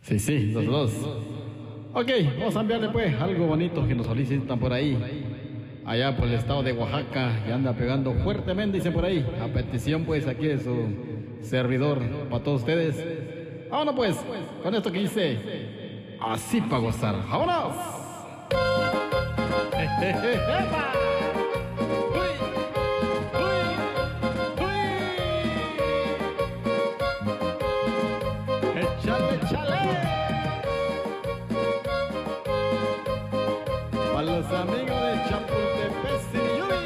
Sí, sí, los dos. Ok, vamos a enviarle pues algo bonito que nos solicitan por ahí. Allá por el estado de Oaxaca, y anda pegando fuertemente, dicen por ahí. A petición pues aquí de su servidor, para todos ustedes. Vámonos pues, con esto que dice, así para gozar. ¡Vámonos! ¡Epa! ¡Échale, échale! Para los amigos de Chapultepec, Siriyubi.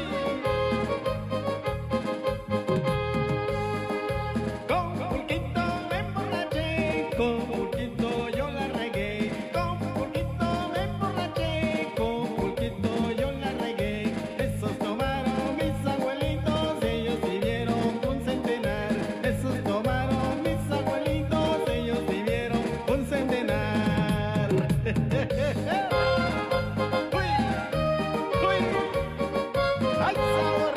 Con Pulquito me emborraché, con Pulquito yo la regué. Con Pulquito me emborraché, con Pulquito yo la regué. Esos tomaron mis abuelitos, ellos vivieron un centenar. Esos tomaron mis abuelitos, ellos vivieron un centenar. ¡Ay, sabor!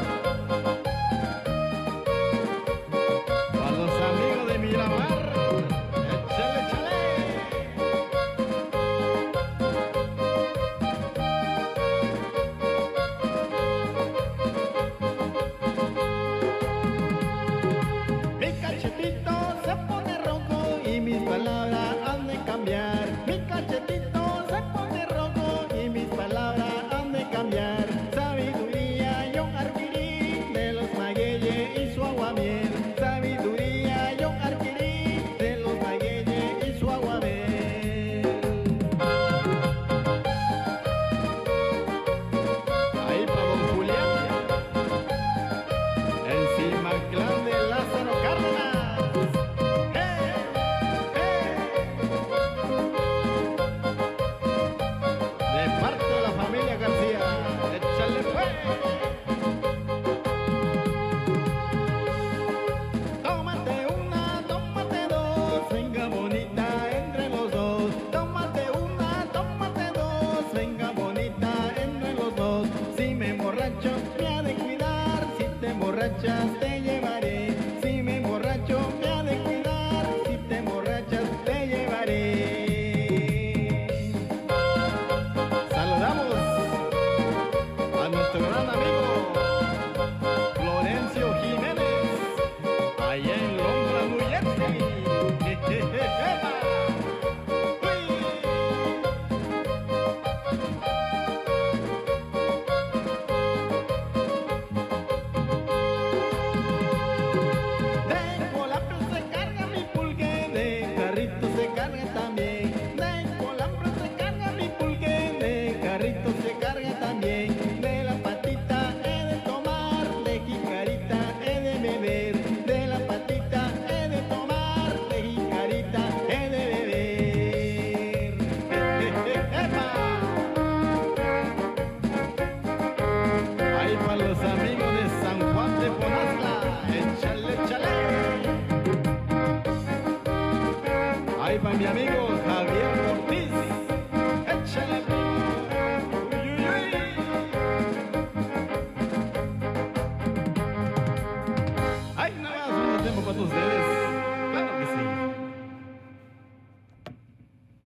Para los amigos de Miramar, échale, échale. Mi cachetito se pone rojo y mis palabras han de cambiar. Mi cachetito se pone rojo y mis palabras han de cambiar. Sabiduría yo adquirí de los magueyes y su aguamiel. Sabiduría yo adquirí de los magueyes y su aguamiel. Ahí para don Julián, el Simaclán de Lázaro Cárdenas. ¡Hey! De parte de la familia García, échale pues. Tómate una, tómate dos, venga bonita entre los dos. Tómate una, tómate dos, venga bonita entre los dos. Si me emborracho